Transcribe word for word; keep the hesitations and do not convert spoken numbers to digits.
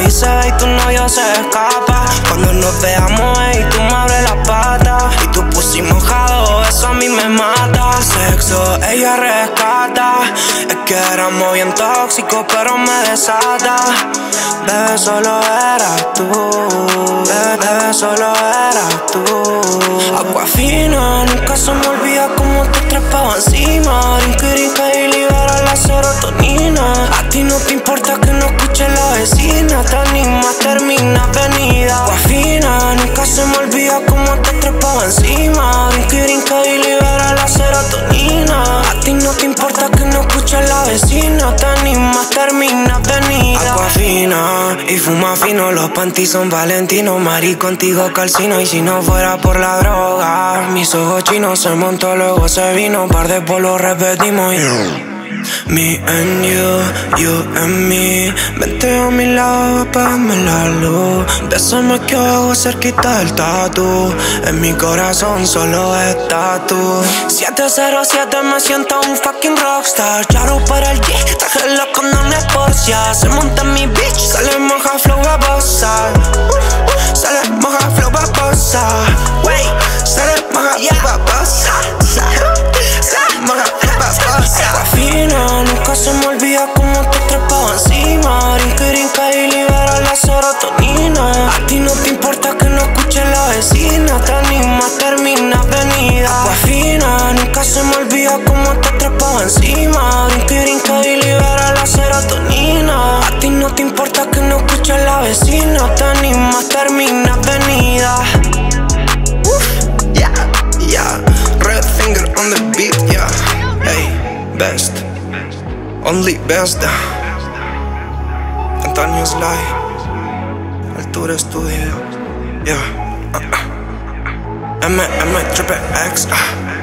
ti se ve y tu novio se escapa. Cuando nos veamos, ey, tú me abres la pata. Y tu pussy mojado, eso a mí me mata. Sexo, ella rescata. Es que éramos bien tóxicos, pero me desata. Bebé, solo eras tú. Bebé, bebé, solo eras tú. Agua fina, nunca se me olvida cómo te trepaba encima. Brinca y brinca y libera la serotonina. A ti no te importa que no escuche la vecina. Te animas, termina venida. Agua fina, nunca se me olvida cómo te trepaba encima. Brinca y brinca y libera la serotonina. A ti no te importa que no escuche la vecina. Te animas, termina venida. Agua fina y fuma fino. Los panties son valentinos. Mari, contigo calcino. Y si no fuera por la droga, mis ojos chinos se montó, luego se vino. Un par de polos repetimos. Me and you, you and me. Vente a mi lado, apágame la luz. Bésame que hago cerquita del tatu. En mi corazón solo estás tú. siete cero siete me siento un fucking rockstar. Charo para el G, traje los condones Porsche. Se monta en mi bitch, sale moja flow babosa. uh, uh, Sale moja flow babosa. Wey, sale moja flow babosa. Sale moja flow babosa. Agua fina, nunca se me olvida cómo te trepaba encima. Brinca y brinca y libera la serotonina. A ti no te importa que no escuche la vecina. Te animas, termina venida. Agua fina, nunca se me olvida cómo te trepaba encima. Brinca y brinca y libera la serotonina. A ti no te importa que no escuche la vecina. Te animas, termina venida. Yeah, yeah. Red finger on the beat, yeah. Hey, best, only best. Antonio Sly, Altura Studio, yeah. uh, uh. M, M, Triple X, uh.